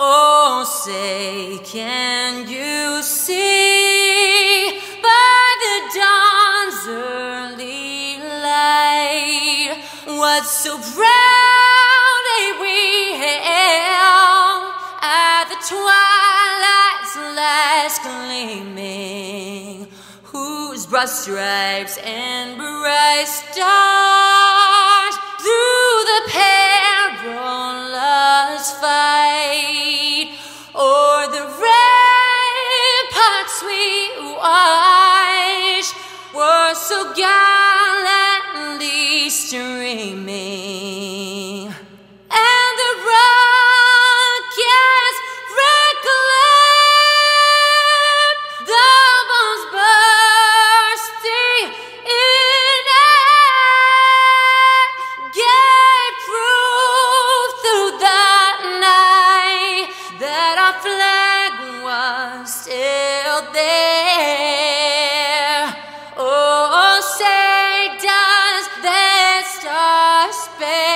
Oh, say, can you see by the dawn's early light what so proudly we hailed at the twilight's last gleaming, whose broad stripes and bright stars through the perilous fight o'er the ramparts we watched were so gallantly streaming, and the rockets reclaim the bombs bursting in air, gave proof through the night that our flag was still there. Oh, say does that star-spangled